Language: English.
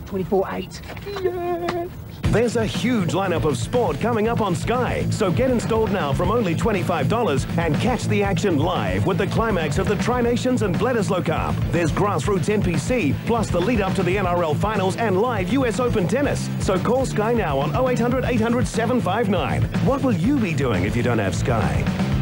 24/8. Yes! There's a huge lineup of sport coming up on Sky, so get installed now from only $25 and catch the action live with the climax of the Tri-Nations and Bledisloe Cup. There's grassroots NPC, plus the lead up to the NRL Finals and live US Open tennis. So call Sky now on 0800 800 759. What will you be doing if you don't have Sky?